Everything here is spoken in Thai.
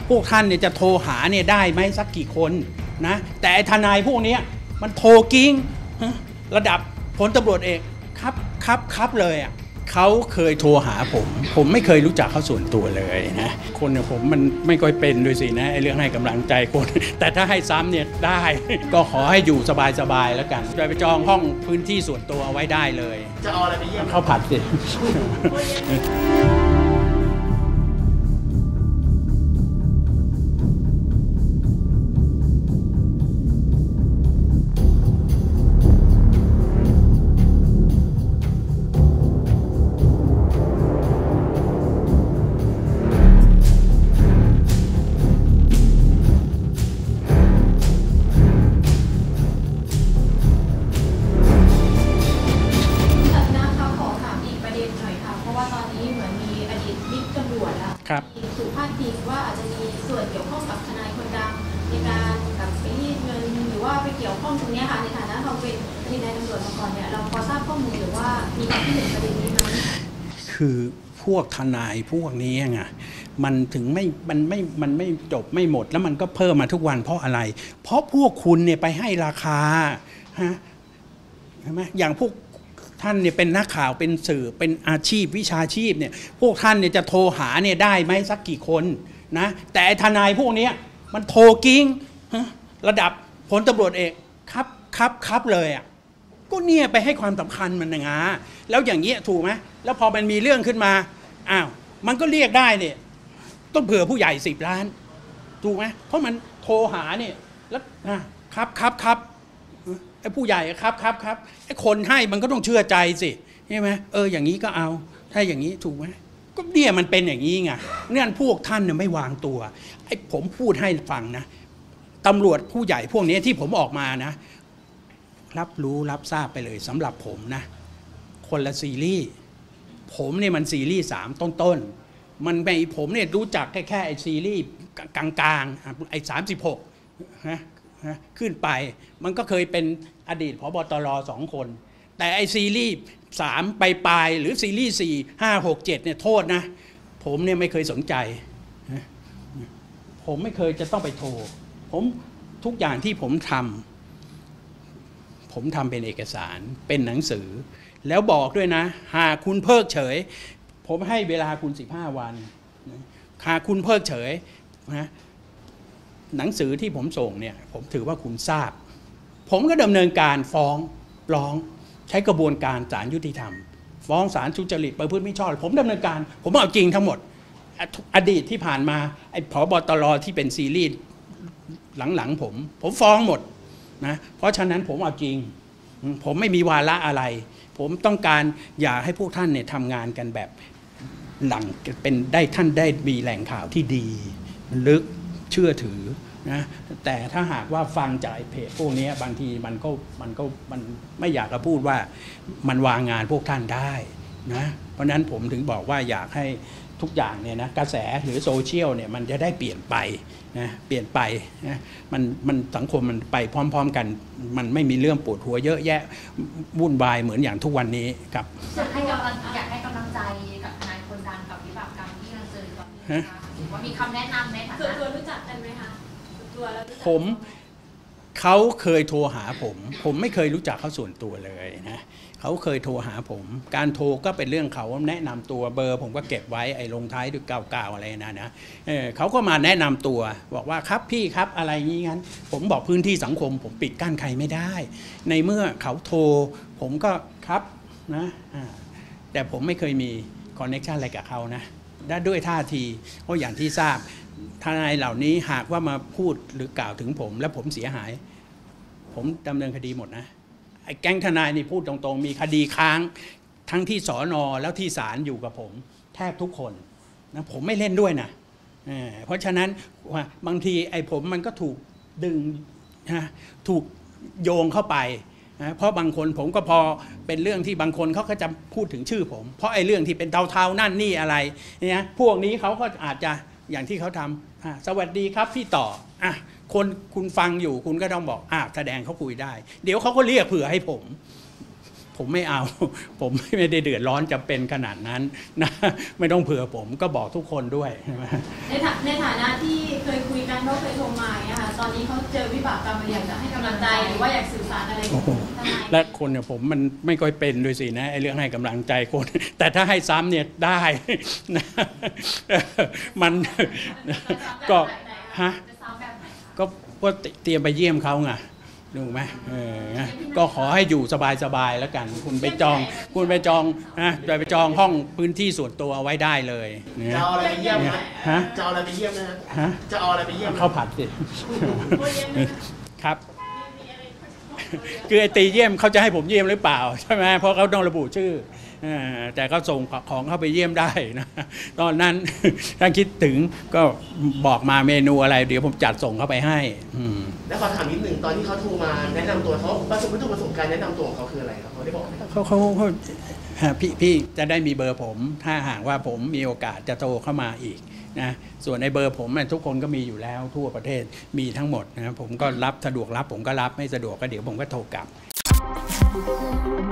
พวกท่านเนี่ยจะโทรหาเนี่ยได้ไหมสักกี่คนนะแต่ทนายพวกนี้มันโทรกิ้งระดับพลตำรวจเอกครับเลยอ่ะเขาเคยโทรหาผมไม่เคยรู้จักเขาส่วนตัวเลยนะคนอย่างผมมันไม่ค่อยเป็นด้วยสินะไอ้เรื่องให้กำลังใจคนแต่ถ้าให้ซ้ำเนี่ยได้ก็ขอให้อยู่สบายๆแล้วกันโดยไปจองห้องพื้นที่ส่วนตัวเอาไว้ได้เลยจะเอาอะไรไปเยี่ยมข้าวผัดสิถูกพาดพิงว่าอาจจะมีส่วนเกี่ยวข้องกับทนายคนดังในการกับไปรีดเงินหรือว่าไปเกี่ยวข้องตรงนี้ค่ะในฐานะเราเป็นอดีตนายตำรวจมาก่อนเนี่ยเราพอทราบข้อมูลหรือว่ามีความคิดเห็นประเด็นนี้ไหมคือพวกทนายพวกนี้ไงมันถึงมันไม่จบไม่หมดแล้วมันก็เพิ่มมาทุกวันเพราะอะไรเพราะพวกคุณเนี่ยไปให้ราคาฮะใช่ไหมอย่างพวกท่านเนี่ยเป็นนักข่าวเป็นสื่อเป็นอาชีพวิชาชีพเนี่ยพวกท่านเนี่ยจะโทรหาเนี่ยได้ไหมสักกี่คนนะแต่ทนายพวกนี้มันโทรกิ้งระดับพลตำรวจเอกครับเลยอ่ะก็เนี่ยไปให้ความสำคัญมันนะแล้วอย่างเงี้ยถูกไหมแล้วพอมันมีเรื่องขึ้นมาอ้าวมันก็เรียกได้เนี่ยต้องเผื่อผู้ใหญ่10 ล้านถูกไหมเพราะมันโทรหาเนี่ยแล้วครับไอ้ผู้ใหญ่ครับไอ้คนให้มันก็ต้องเชื่อใจสิใช่ไหมอย่างนี้ก็เอาถ้าอย่างนี้ถูกไหมก็เนี่ยมันเป็นอย่างนี้ไงเนี่ยพวกท่านเนี่ยไม่วางตัวไอ้ผมพูดให้ฟังนะตำรวจผู้ใหญ่พวกนี้ที่ผมออกมานะรับรู้รับทราบไปเลยสำหรับผมนะคนละซีรีส์ผมเนี่ยมันซีรีส์3ต้นมันไม่ผมเนี่ยรู้จักแค่ไอ้ซีรีส์กลางๆไอ้36นะขึ้นไปมันก็เคยเป็นอดีตผบตร2 คนแต่ไอซีรีส์3ปลายหรือซีรีส์4 5 6 7เนี่ยโทษนะผมเนี่ยไม่เคยสนใจผมไม่เคยจะต้องไปโทรผมทุกอย่างที่ผมทำเป็นเอกสารเป็นหนังสือแล้วบอกด้วยนะหากคุณเพิกเฉยผมให้เวลาคุณ15 วันหากคุณเพิกเฉยนะหนังสือที่ผมส่งเนี่ยผมถือว่าคุณทราบผมก็ดำเนินการฟ้องร้องใช้กระบวนการศาลยุติธรรมฟ้องศาลทุจริตประพฤติมิชอบผมดำเนินการผมเอาจริงทั้งหมดอดีตที่ผ่านมาไอ้ผบตรที่เป็นซีรีส์หลังผมฟ้องหมดนะเพราะฉะนั้นผมเอาจริงผมไม่มีวาระอะไรผมต้องการอยากให้พวกท่านเนี่ยทำงานกันแบบหลังเป็นได้ท่านได้มีแหล่งข่าวที่ดีลึกเชื่อถือนะแต่ถ้าหากว่าฟังจากเพจพวกนี้บางทีมันไม่อยากจะพูดว่ามันวางงานพวกท่านได้นะเพราะนั้นผมถึงบอกว่าอยากให้ทุกอย่างเนี่ยนะกระแสหรือโซเชียลเนี่ยมันจะได้เปลี่ยนไปนะเปลี่ยนไปนะมันสังคมมันไปพร้อมๆกันมันไม่มีเรื่องปวดหัวเยอะแยะวุ่นวายเหมือนอย่างทุกวันนี้ครับอยากให้กำลังใจกับทนายคนดังกับวิบากกรรมที่ยังเจอตอนนี้นะคะว่ามีคำแนะนำไหมคะตัวรู้จักกันไหมคะตัวแล้วเขาเคยโทรหาผมไม่เคยรู้จักเขาส่วนตัวเลยนะเขาเคยโทรหาผมการโทรก็เป็นเรื่องเขาแนะนำตัวเบอร์ผมก็เก็บไว้ไอ้ลงท้ายด้วย99อะไรนะเขาก็มาแนะนำตัวบอกว่าครับพี่ครับอะไรงี้งั้นผมบอกพื้นที่สังคมผมปิดกั้นใครไม่ได้ในเมื่อเขาโทรผมก็ครับนะแต่ผมไม่เคยมีคอนเนคชั่นอะไรกับเขานะด้วยท่าทีเพราะอย่างที่ทราบทนายเหล่านี้หากว่ามาพูดหรือกล่าวถึงผมและผมเสียหายผมดำเนินคดีหมดนะไอ้แก๊งทนายนี่พูดตรงๆมีคดีค้างทั้งที่สน.แล้วที่ศาลอยู่กับผมแทบทุกคนนะผมไม่เล่นด้วยนะเพราะฉะนั้นบางทีไอ้ผมมันก็ถูกดึงถูกโยงเข้าไปนะเพราะบางคนผมก็พอเป็นเรื่องที่บางคนเขาก็จะพูดถึงชื่อผมเพราะไอ้เรื่องที่เป็นเทาๆนั่นนี่อะไรเนี่ยพวกนี้เขาก็อาจจะอย่างที่เขาทำสวัสดีครับพี่ต่อคนคุณฟังอยู่คุณก็ต้องบอกแสดงเขาคุยได้เดี๋ยวเขาก็เรียกเผื่อให้ผมผมไม่เอา ผมไม่ได้เดือดร้อนจะเป็นขนาดนั้นนะไม่ต้องเผื่อผมก็บอกทุกคนด้วยใช่ไหมในฐานะที่เคยคุยกันเขาเคยโทรมาเนี่ยค่ะตอนนี้เขาเจอวิบากกรรมอะไรอยากจะให้กำลังใจหรือว่าอยากสื่อสารอะไรกับทนายและคนเนี่ยผมมันไม่ค่อยเป็นด้วยสินะไอ้เรื่องให้กำลังใจคน แต่ถ้าให้ซ้ำเนี่ยได้นะมันก็ฮะก็เตรียมไปเยี่ยมเขาไงดูไหมก็ขอให้อยู่สบายๆแล้วกันคุณไปจองนะไปจองห้องพื้นที่ส่วนตัวเอาไว้ได้เลยจะเอาอะไรไปเยี่ยมฮะจะเอาอะไรไปเยี่ยมนะฮะจะเอาอะไรไปเยี่ยมข้าวผัดสิครับคือไอ้ตีเยี่ยมเขาจะให้ผมเยี่ยมหรือเปล่าใช่ไหมเพราะเขาต้องระบุชื่อแต่เขาส่งของเข้าไปเยี่ยมได้นะตอนนั้นถ้าคิดถึงก็บอกมาเมนูอะไรเดี๋ยวผมจัดส่งเข้าไปให้แล้วขอถามนิดหนึ่งตอนที่เขาโทรมาแนะนำตัวเขาประสบการณ์แนะนำตัวของเขาคืออะไรครับเขาได้บอกไหมเขาพี่จะได้มีเบอร์ผมถ้าหากว่าผมมีโอกาสจะโทรเข้ามาอีกนะส่วนในเบอร์ผมทุกคนก็มีอยู่แล้วทั่วประเทศมีทั้งหมดนะผมก็รับสะดวกรับผมก็รับไม่สะดวกก็เดี๋ยวผมก็โทรกลับ